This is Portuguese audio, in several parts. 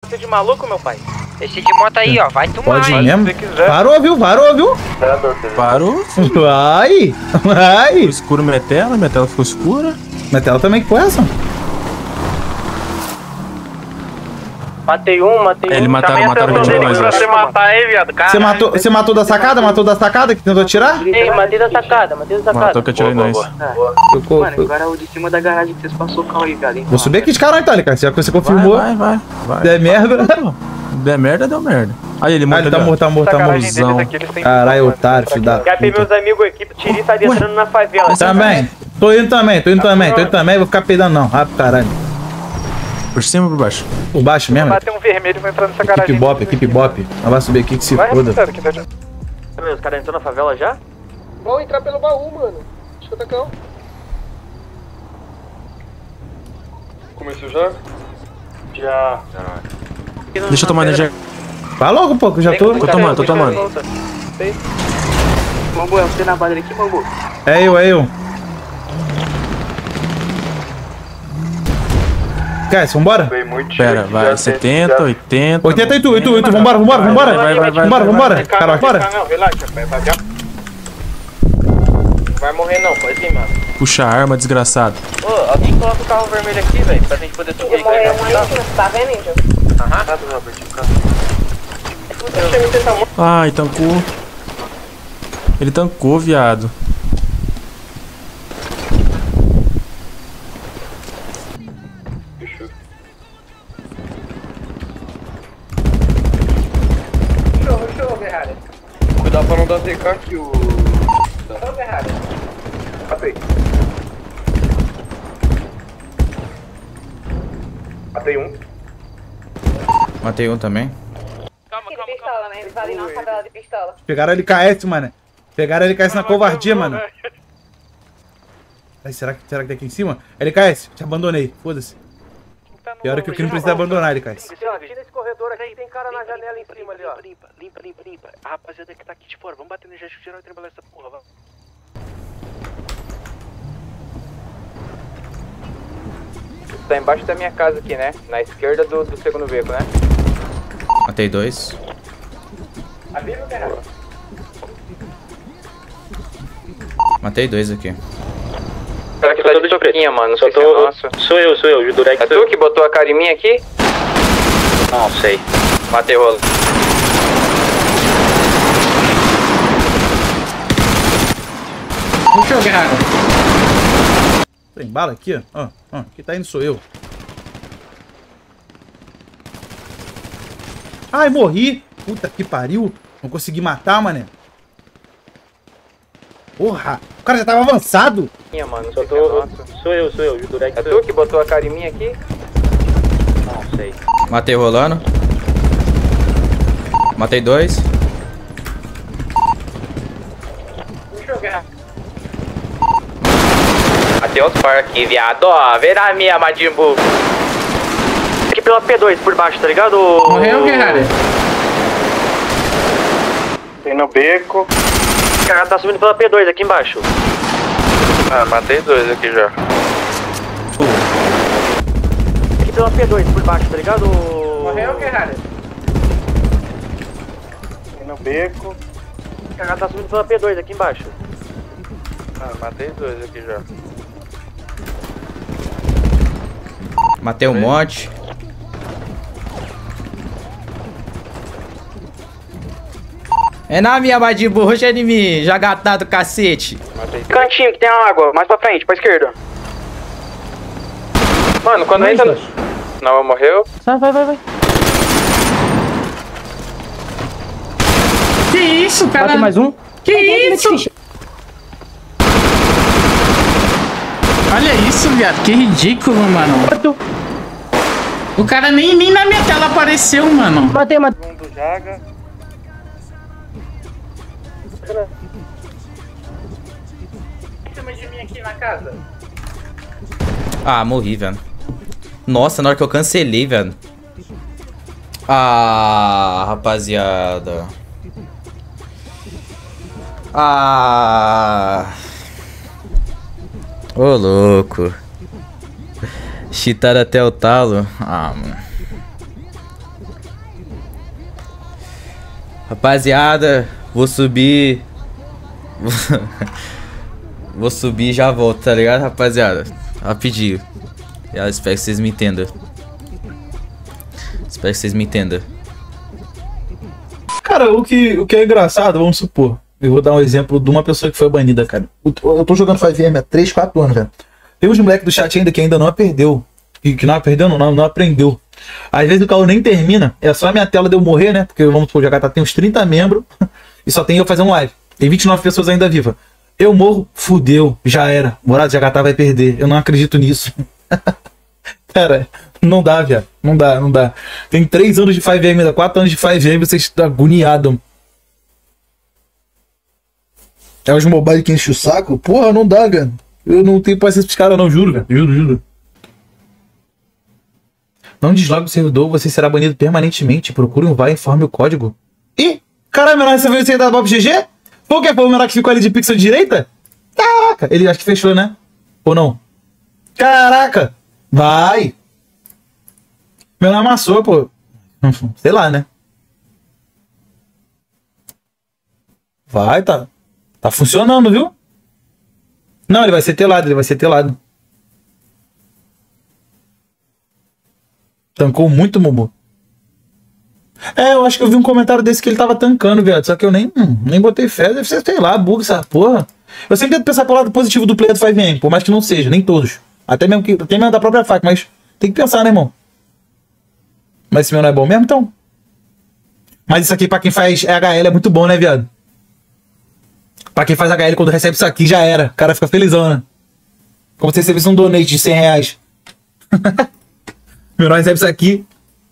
Você de maluco, meu pai? Esse de moto aí, ó, vai tomar. Pode ir mesmo? Se quiser. Parou, viu? Parou, viu? Parou. Vai! Vai! Ficou escuro minha tela ficou escura. Minha tela também foi essa. Matei um. Eles mataram de nós. Pra você matar aí, viado. Você matou da sacada? Matou da sacada que tentou atirar? Ei, matei da sacada. Matou que atirei nós. Mano, agora o de cima da garagem que vocês passou o carro aí, velho. Vou subir aqui de caralho, então, cara. Já que você confirmou. Vai. Der merda. Der merda, deu merda. Aí ele morreu. Ele tá morto. Caralho, otário, filho da Capei puta. meus amigos aqui, tirei tá entrando na favela. Também. Tô indo também. Vou ficar peidando não. Rápido, caralho. Por cima ou por baixo? Por baixo mesmo? Bater um vermelho e vou entrar nessa garagem. Equipe Bop. Nós vai subir aqui que se foda. Os caras entrou na favela já? Vão entrar pelo baú, mano. Escutacão. Começou já? Já. Deixa eu tomar energia. Vai logo, pô, que eu já tô. Tô tomando. Mambo, é você na base aqui, Mambo? É eu. Guys, vambora? Pera, vai. 70, 80. 80 e tu. Vambora. Vai. Cara, bora. Não, relaxa, pai. Vai morrer não, pode ir, mano. Puxa a arma, desgraçado. Ô, alguém coloca o carro vermelho aqui, velho, pra gente poder subir. Tá vendo, Índio? Ai, tancou. Ele tancou, viado. Show, Ferrari. Cuidado pra não dar TK aqui, o... Show, Ferrari. Matei. Matei um. Matei um também. Calma. Pistola, né? Eles ali na favela de pistola. Pegaram LKS, mano. Pegaram LKS na covardia, mano. Ai, será que tá aqui em cima? LKS, te abandonei. Foda-se. Pior é que o que não precisa abandonar, LKS. Tira esse corredor aqui, tem cara na janela em cima ali, ó. Limpa. A rapaziada que tá aqui de fora, vamos bater no gesto geral e trabalhar essa porra, vamos. Tá embaixo da minha casa aqui, né? Na esquerda do segundo beco, né? Matei dois. Ali no terreno. Matei dois aqui. Cara que tá de soquinha, mano. Só tô... Sou eu, o Judurek. É tu que botou a cara em mim aqui? Não sei. Matei rolo. Puxou, Guerrero. Tem bala aqui, ó. Quem tá indo sou eu. Ai, morri. Puta que pariu. Não consegui matar, mané. Porra. O cara já tava avançado. Mano, só tô... Sou eu, Judurek. É tu que botou a cara em mim aqui? Não sei. Matei rolando. Matei dois. Puxou, Guerra. Matei os par aqui, viado. Ó, verá a minha, Madimbu. Aqui pela P2 por baixo, tá ligado? Morreu, Guerrero. Tem no beco. O cara tá subindo pela P2 aqui embaixo. Ah, matei dois aqui já. Aqui pela P2 por baixo, tá ligado? Morreu, Guerrero. Tem no beco. O cara tá subindo pela P2 aqui embaixo. Ah, matei dois aqui já. Matei um monte. É na minha, Madimbu, roxa de mim, jagatado cacete. Matei. Cantinho que tem água, mais pra frente, pra esquerda. Mano, quando entra... Não, morreu. Vai. Que isso, cara? Bate mais um. Que isso? Olha isso, viado. Que ridículo, mano. O cara nem na minha tela apareceu, mano. Matei. Um do Jaga. Chama de mim aqui na casa. Ah, morri, velho. Nossa, na hora que eu cancelei, velho. Ah, rapaziada. Ah. Ô, louco. Cheataram até o talo. Ah, mano. Rapaziada, vou subir. Vou subir e já volto, tá ligado, rapaziada? Rapidinho. Eu espero que vocês me entendam. Espero que vocês me entendam. Cara, o que é engraçado, vamos supor. Eu vou dar um exemplo de uma pessoa que foi banida, cara. Eu tô jogando 5M há 3, 4 anos, velho. Tem uns moleques do chat ainda que ainda não aprendeu. Que não aprendeu, não aprendeu. Às vezes o caô nem termina. É só a minha tela de eu morrer, né? Porque vamos supor, já tem uns 30 membros. E só tem eu fazer um live. Tem 29 pessoas ainda vivas. Eu morro, fudeu, já era. Morado de Jagatá vai perder. Eu não acredito nisso. Cara, não dá, viado. Não dá. Tem 3 anos de 5M ainda, 4 anos de 5M, vocês estão agoniados. É os mobile que enche o saco? Porra, não dá, velho. Eu não tenho paciência pros caras, não, juro, velho. Juro. Não deslogue o servidor, você será banido permanentemente. Procure um VAR e informe o código. Ih, caralho, menor, você veio sair da Bob GG? Foi o que? Foi o menor que ficou ali de pixel de direita? Caraca, ele acho que fechou, né? Ou não? Caraca! Vai! Menor amassou, pô. Sei lá, né? Vai, tá funcionando, viu? Não, ele vai ser telado, Tancou muito, Momo. É, eu acho que eu vi um comentário desse que ele tava tancando, viado. Só que eu nem botei fé. Deve ser, sei lá, bug essa porra. Eu sempre tento pensar pelo lado positivo do player do 5M, por mais que não seja, nem todos. Até mesmo da própria faca, mas tem que pensar, né, irmão? Mas esse meu não é bom mesmo, então? Mas isso aqui pra quem faz HL é muito bom, né, viado? Pra quem faz HL, quando recebe isso aqui, já era. O cara fica felizão, né? Como se recebesse um donate de 100 reais. Meu não recebe isso aqui.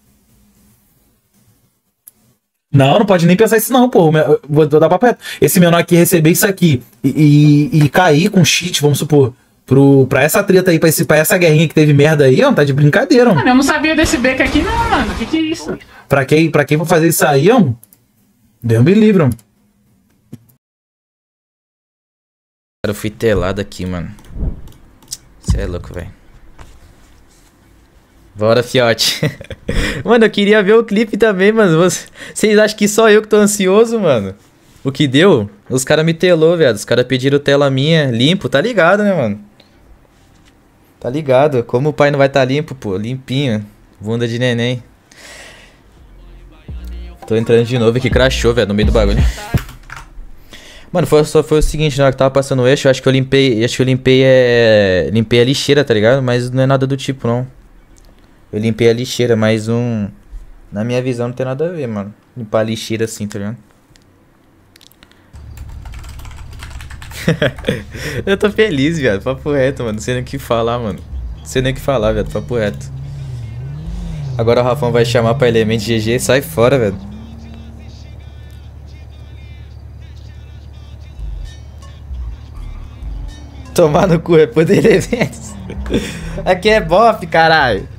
Não pode nem pensar isso não, pô. Vou dar papo reto. Esse menor aqui receber isso aqui e cair com cheat, vamos supor, pra essa treta aí, pra essa guerrinha que teve merda aí, ó, tá de brincadeira, mano. Eu não sabia desse beco aqui não, mano. Que é isso? Pra quem for fazer isso aí, ó, Deus me livre, mano. Eu fui telado aqui, mano. Você é louco, velho. Bora, fiote. Mano, eu queria ver o clipe também, mano. Vocês acham que só eu que tô ansioso, mano? O que deu? Os caras me telou, velho. Os caras pediram tela minha limpo. Tá ligado, né, mano? Tá ligado. Como o pai não vai tá limpo, pô? Limpinho. Bunda de neném. Tô entrando de novo aqui. Crashou, velho, no meio do bagulho. Mano, só foi o seguinte, na hora que tava passando o eixo, eu acho que eu limpei a lixeira, tá ligado? Mas não é nada do tipo, não. Eu limpei a lixeira, mas na minha visão não tem nada a ver, mano. Limpar a lixeira assim, tá ligado? Eu tô feliz, viado. Papo reto, mano. Não sei nem o que falar, mano. Não sei nem o que falar, viado. Papo reto. Agora o Rafão vai chamar pra Element GG. Sai fora, velho. Tomar no cu, é poder Elementos. Aqui é bof, caralho.